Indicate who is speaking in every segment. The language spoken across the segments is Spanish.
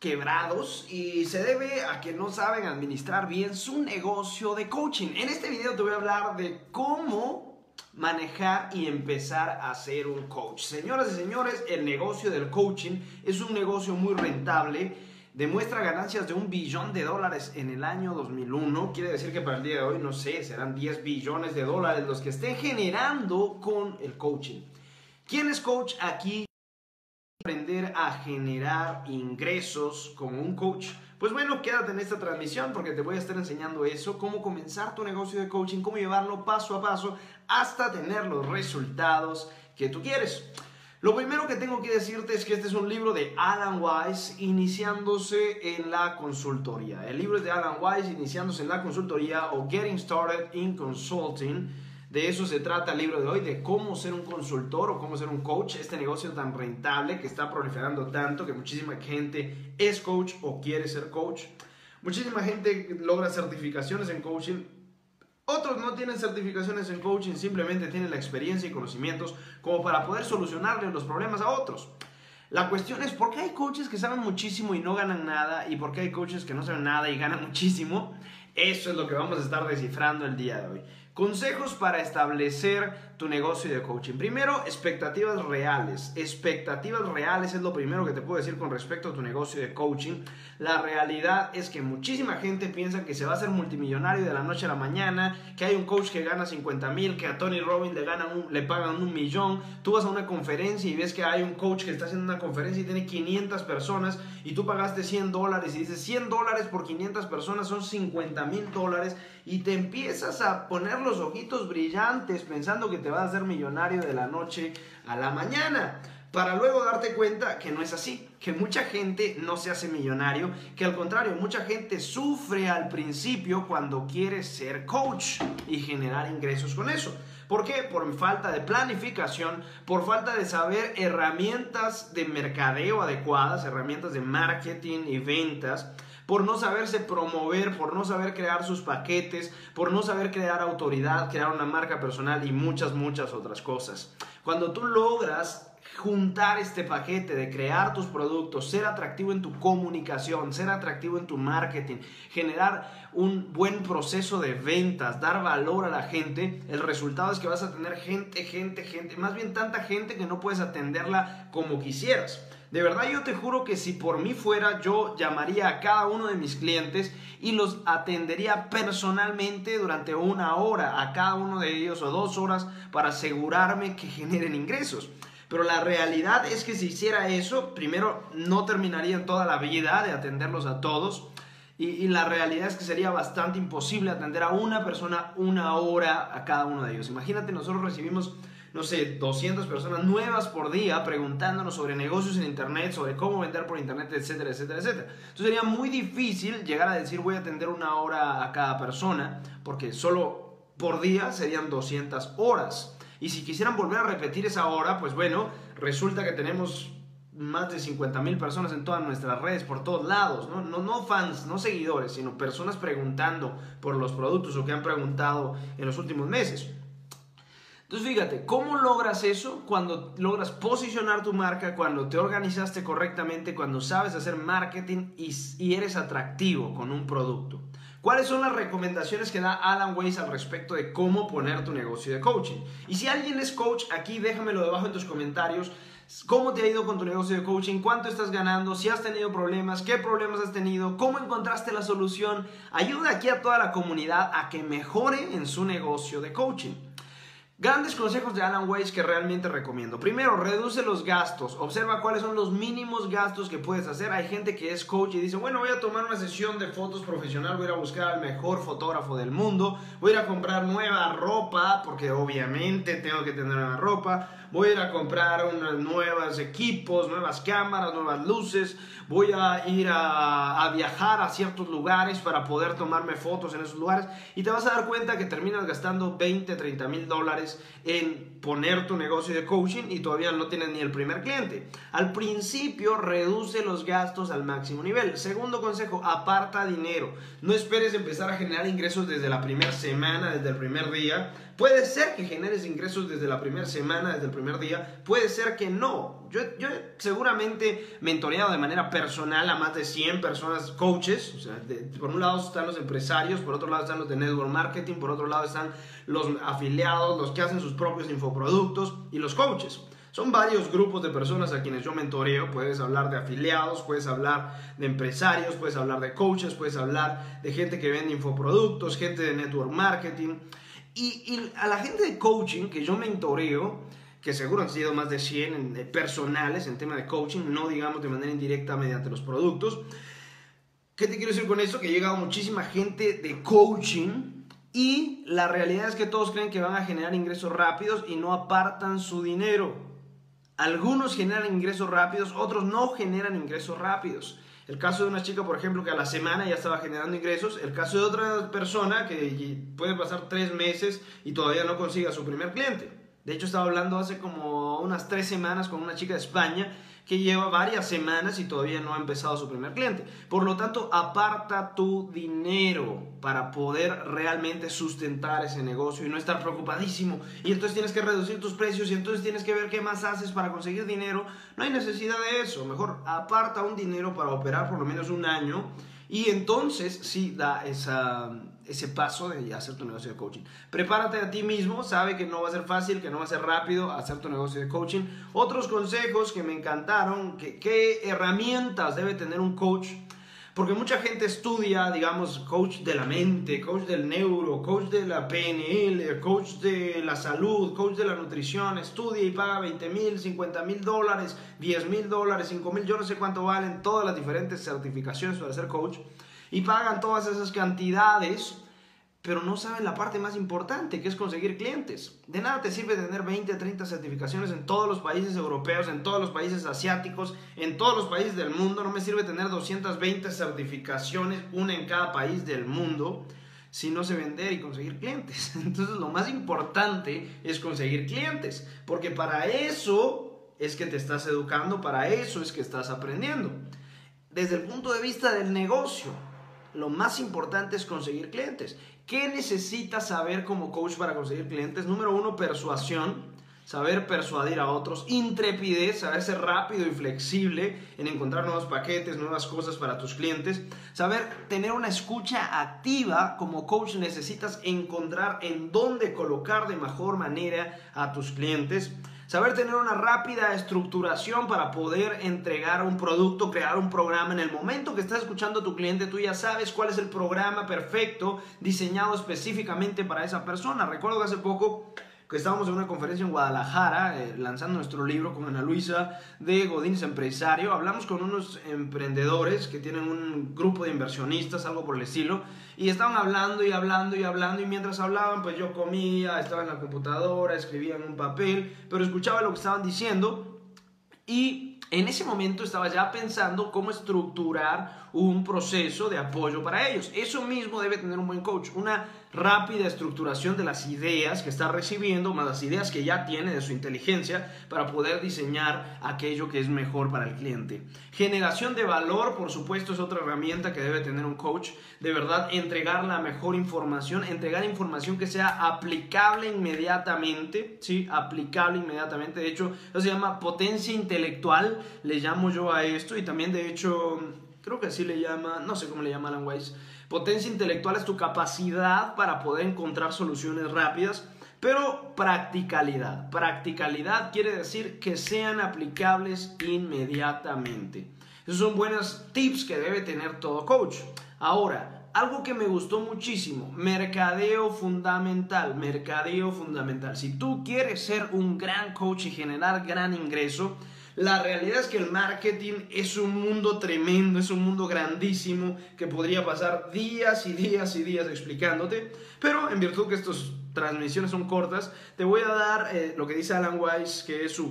Speaker 1: quebrados y se debe a que no saben administrar bien su negocio de coaching. En este video te voy a hablar de cómo manejar y empezar a ser un coach. Señoras y señores, el negocio del coaching es un negocio muy rentable. Demuestra ganancias de $1 billón en el año 2001. Quiere decir que para el día de hoy, no sé, serán $10 billones los que estén generando con el coaching. ¿Quién es coach aquí? Aprender a generar ingresos como un coach. Pues bueno, quédate en esta transmisión porque te voy a estar enseñando eso, cómo comenzar tu negocio de coaching, cómo llevarlo paso a paso hasta tener los resultados que tú quieres. Lo primero que tengo que decirte es que este es un libro de Alan Weiss iniciándose en la consultoría. El libro es de Alan Weiss iniciándose en la consultoría o Getting Started in Consulting. De eso se trata el libro de hoy, de cómo ser un consultor o cómo ser un coach. Este negocio tan rentable que está proliferando tanto que muchísima gente es coach o quiere ser coach. Muchísima gente logra certificaciones en coaching. Otros no tienen certificaciones en coaching, simplemente tienen la experiencia y conocimientos como para poder solucionarle los problemas a otros. La cuestión es por qué hay coaches que saben muchísimo y no ganan nada y por qué hay coaches que no saben nada y ganan muchísimo. Eso es lo que vamos a estar descifrando el día de hoy. Consejos para establecer tu negocio de coaching. Primero, expectativas reales. Expectativas reales es lo primero que te puedo decir con respecto a tu negocio de coaching. La realidad es que muchísima gente piensa que se va a hacer multimillonario de la noche a la mañana, que hay un coach que gana 50,000, que a Tony Robbins le pagan $1 millón. Tú vas a una conferencia y ves que hay un coach que está haciendo una conferencia y tiene 500 personas y tú pagaste $100 y dices $100 por 500 personas son $50,000 y te empiezas a poner los ojitos brillantes pensando que te vas a hacer millonario de la noche a la mañana, para luego darte cuenta que no es así, que mucha gente no se hace millonario, que al contrario, mucha gente sufre al principio cuando quiere ser coach y generar ingresos con eso. ¿Por qué? Por falta de planificación, por falta de saber herramientas de mercadeo adecuadas, herramientas de marketing y ventas, por no saberse promover, por no saber crear sus paquetes, por no saber crear autoridad, crear una marca personal y muchas otras cosas. Cuando tú logras juntar este paquete de crear tus productos, ser atractivo en tu comunicación, ser atractivo en tu marketing, generar un buen proceso de ventas, dar valor a la gente, el resultado es que vas a tener gente, más bien tanta gente que no puedes atenderla como quisieras. De verdad yo te juro que si por mí fuera, yo llamaría a cada uno de mis clientes y los atendería personalmente durante 1 hora a cada uno de ellos o 2 horas para asegurarme que generen ingresos. Pero la realidad es que si hiciera eso, primero no terminaría en toda la vida de atenderlos a todos y la realidad es que sería bastante imposible atender a una persona 1 hora a cada uno de ellos. Imagínate, nosotros recibimos, no sé, 200 personas nuevas por día preguntándonos sobre negocios en internet, sobre cómo vender por internet, etcétera. Entonces sería muy difícil llegar a decir voy a atender 1 hora a cada persona, porque solo por día serían 200 horas. Y si quisieran volver a repetir esa hora, pues bueno, resulta que tenemos más de 50,000 personas en todas nuestras redes, por todos lados, no fans, no seguidores, sino personas preguntando por los productos o que han preguntado en los últimos meses. Entonces fíjate, ¿cómo logras eso? Cuando logras posicionar tu marca, cuando te organizaste correctamente, cuando sabes hacer marketing y eres atractivo con un producto. ¿Cuáles son las recomendaciones que da Alan Weiss al respecto de cómo poner tu negocio de coaching? Y si alguien es coach, aquí déjamelo debajo en tus comentarios. ¿Cómo te ha ido con tu negocio de coaching? ¿Cuánto estás ganando? ¿Si has tenido problemas? ¿Qué problemas has tenido? ¿Cómo encontraste la solución? Ayuda aquí a toda la comunidad a que mejore en su negocio de coaching. Grandes consejos de Alan Weiss que realmente recomiendo. Primero, reduce los gastos. Observa cuáles son los mínimos gastos que puedes hacer. Hay gente que es coach y dice, bueno, voy a tomar una sesión de fotos profesional, voy a ir a buscar al mejor fotógrafo del mundo, voy a ir a comprar nueva ropa, porque obviamente tengo que tener nueva ropa, voy a ir a comprar unos nuevos equipos, nuevas cámaras, nuevas luces, voy a ir a viajar a ciertos lugares para poder tomarme fotos en esos lugares y te vas a dar cuenta que terminas gastando $20, $30,000 en poner tu negocio de coaching y todavía no tienes ni el primer cliente. Al principio reduce los gastos al máximo nivel. Segundo consejo, aparta dinero. No esperes empezar a generar ingresos desde la primera semana, desde el primer día. Puede ser que generes ingresos desde la primera semana, desde el primer día, puede ser que no. Yo seguramente mentoreado de manera personal a más de 100 personas coaches. O sea, por un lado están los empresarios, por otro lado están los de network marketing, por otro lado están los afiliados, los que hacen sus propios infoproductos y los coaches. Son varios grupos de personas a quienes yo mentoreo. Puedes hablar de afiliados, puedes hablar de empresarios, puedes hablar de coaches, puedes hablar de gente que vende infoproductos, gente de network marketing. Y a la gente de coaching que yo mentoreo, que seguro han sido más de 100 personales en tema de coaching, no digamos de manera indirecta mediante los productos. ¿Qué te quiero decir con esto? Que ha llegado muchísima gente de coaching y la realidad es que todos creen que van a generar ingresos rápidos y no apartan su dinero. Algunos generan ingresos rápidos, otros no generan ingresos rápidos. El caso de una chica, por ejemplo, que a la semana ya estaba generando ingresos. El caso de otra persona que puede pasar 3 meses y todavía no consiga su primer cliente. De hecho, estaba hablando hace como unas 3 semanas con una chica de España que lleva varias semanas y todavía no ha empezado su primer cliente. Por lo tanto, aparta tu dinero para poder realmente sustentar ese negocio y no estar preocupadísimo. Y entonces tienes que reducir tus precios y entonces tienes que ver qué más haces para conseguir dinero. No hay necesidad de eso. Mejor aparta un dinero para operar por lo menos un año y entonces sí da ese paso de hacer tu negocio de coaching. Prepárate a ti mismo, sabe que no va a ser fácil, que no va a ser rápido hacer tu negocio de coaching. Otros consejos que me encantaron, qué herramientas debe tener un coach, porque mucha gente estudia, digamos, coach de la mente, coach del neuro, coach de la PNL, coach de la salud, coach de la nutrición, estudia y paga $20,000, $50,000, $10,000, $5,000, yo no sé cuánto valen todas las diferentes certificaciones para ser coach. Y pagan todas esas cantidades, pero no saben la parte más importante, que es conseguir clientes. De nada te sirve tener 20, 30 certificaciones en todos los países europeos, en todos los países asiáticos, en todos los países del mundo. No me sirve tener 220 certificaciones, una en cada país del mundo, si no sé vender y conseguir clientes. Entonces lo más importante es conseguir clientes, porque para eso es que te estás educando, para eso es que estás aprendiendo. Desde el punto de vista del negocio, lo más importante es conseguir clientes. ¿Qué necesitas saber como coach para conseguir clientes? Número 1, persuasión. Saber persuadir a otros. Intrepidez, saber ser rápido y flexible en encontrar nuevos paquetes, nuevas cosas para tus clientes. Saber tener una escucha activa. Como coach necesitas encontrar en dónde colocar de mejor manera a tus clientes. Saber tener una rápida estructuración para poder entregar un producto, crear un programa. En el momento que estás escuchando a tu cliente, tú ya sabes cuál es el programa perfecto diseñado específicamente para esa persona. Recuerdo que hace poco que estábamos en una conferencia en Guadalajara lanzando nuestro libro con Ana Luisa de Godínez Empresario. Hablamos con unos emprendedores que tienen un grupo de inversionistas, algo por el estilo, y estaban hablando y hablando y hablando, y mientras hablaban pues yo comía, estaba en la computadora, escribía en un papel, pero escuchaba lo que estaban diciendo y en ese momento estaba ya pensando cómo estructurar un proceso de apoyo para ellos. Eso mismo debe tener un buen coach, una rápida estructuración de las ideas que está recibiendo, más las ideas que ya tiene de su inteligencia para poder diseñar aquello que es mejor para el cliente. Generación de valor, por supuesto, es otra herramienta que debe tener un coach. De verdad, entregar la mejor información, entregar información que sea aplicable inmediatamente, ¿sí? Aplicable inmediatamente. De hecho, eso se llama potencia intelectual, le llamo yo a esto, y también de hecho creo que así le llama, no sé cómo le llama Alan Weiss. Potencia intelectual es tu capacidad para poder encontrar soluciones rápidas, pero practicalidad. Practicalidad quiere decir que sean aplicables inmediatamente. Esos son buenos tips que debe tener todo coach. Ahora, algo que me gustó muchísimo, mercadeo fundamental, mercadeo fundamental. Si tú quieres ser un gran coach y generar gran ingreso, la realidad es que el marketing es un mundo tremendo, es un mundo grandísimo que podría pasar días y días y días explicándote, pero en virtud que estas transmisiones son cortas, te voy a dar lo que dice Alan Weiss, que es su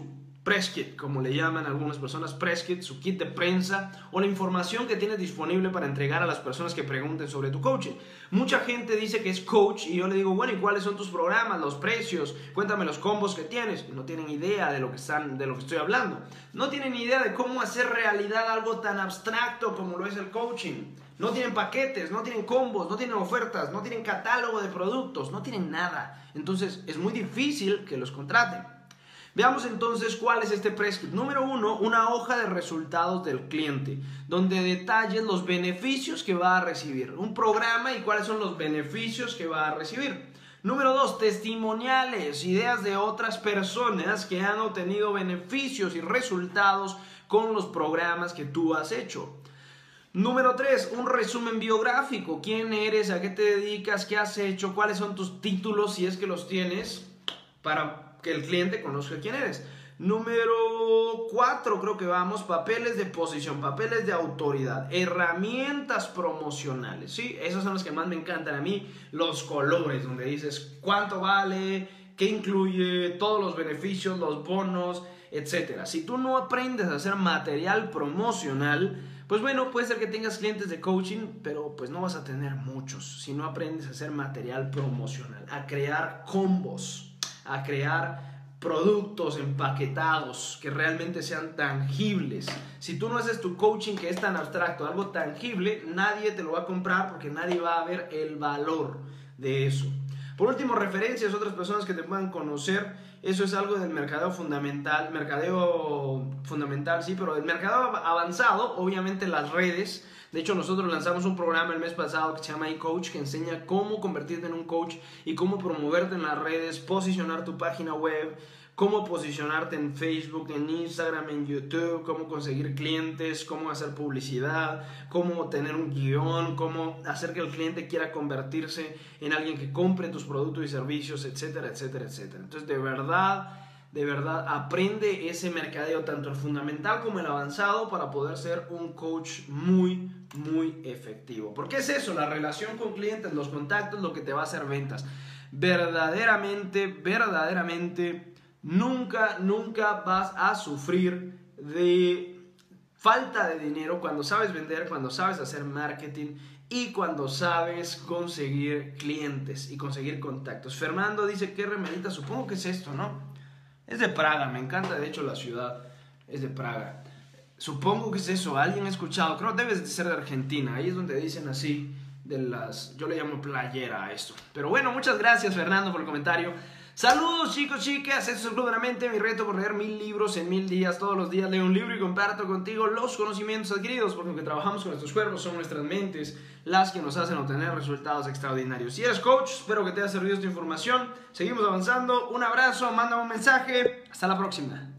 Speaker 1: press kit, como le llaman algunas personas, press kit, su kit de prensa o la información que tienes disponible para entregar a las personas que pregunten sobre tu coaching. Mucha gente dice que es coach y yo le digo, bueno, ¿y cuáles son tus programas, los precios? Cuéntame los combos que tienes. Y no tienen idea de lo que estoy hablando. No tienen idea de cómo hacer realidad algo tan abstracto como lo es el coaching. No tienen paquetes, no tienen combos, no tienen ofertas, no tienen catálogo de productos, no tienen nada. Entonces es muy difícil que los contraten. Veamos entonces cuál es este press kit. Número 1, una hoja de resultados del cliente, donde detalles los beneficios que va a recibir. Un programa y cuáles son los beneficios que va a recibir. Número 2, testimoniales, ideas de otras personas que han obtenido beneficios y resultados con los programas que tú has hecho. Número 3, un resumen biográfico. ¿Quién eres? ¿A qué te dedicas? ¿Qué has hecho? ¿Cuáles son tus títulos, si es que los tienes, para que el cliente conozca quién eres? Número 4, creo que vamos, papeles de posición, papeles de autoridad, herramientas promocionales, ¿sí? Esas son las que más me encantan a mí, los colores, donde dices cuánto vale, qué incluye, todos los beneficios, los bonos, etc. Si tú no aprendes a hacer material promocional, pues bueno, puede ser que tengas clientes de coaching, pero pues no vas a tener muchos si no aprendes a hacer material promocional, a crear combos, a crear productos empaquetados que realmente sean tangibles. Si tú no haces tu coaching que es tan abstracto, algo tangible, nadie te lo va a comprar porque nadie va a ver el valor de eso. Por último, referencias, otras personas que te puedan conocer. Eso es algo del mercadeo fundamental, sí, pero del mercadeo avanzado, obviamente las redes. De hecho, nosotros lanzamos un programa el mes pasado que se llama eCoach, que enseña cómo convertirte en un coach y cómo promoverte en las redes, posicionar tu página web, cómo posicionarte en Facebook, en Instagram, en YouTube, cómo conseguir clientes, cómo hacer publicidad, cómo tener un guión, cómo hacer que el cliente quiera convertirse en alguien que compre tus productos y servicios, etcétera, etcétera, etcétera. Entonces, de verdad, aprende ese mercadeo, tanto el fundamental como el avanzado, para poder ser un coach muy, muy efectivo. Porque es eso, la relación con clientes, los contactos, lo que te va a hacer ventas. Verdaderamente, nunca vas a sufrir de falta de dinero cuando sabes vender, cuando sabes hacer marketing y cuando sabes conseguir clientes y conseguir contactos. Fernando dice, ¿qué remedita? Supongo que es esto, ¿no? Es de Praga, me encanta de hecho la ciudad, es de Praga. Supongo que es eso, alguien ha escuchado, creo que debes de ser de Argentina, ahí es donde dicen así, yo le llamo playera a esto. Pero bueno, muchas gracias Fernando por el comentario. Saludos chicos, chicas, esto es el Club de la Mente, mi reto por leer 1000 libros en 1000 días. Todos los días leo un libro y comparto contigo los conocimientos adquiridos, porque aunque trabajamos con nuestros cuerpos, son nuestras mentes las que nos hacen obtener resultados extraordinarios. Si eres coach, espero que te haya servido esta información. Seguimos avanzando, un abrazo, mándame un mensaje, hasta la próxima.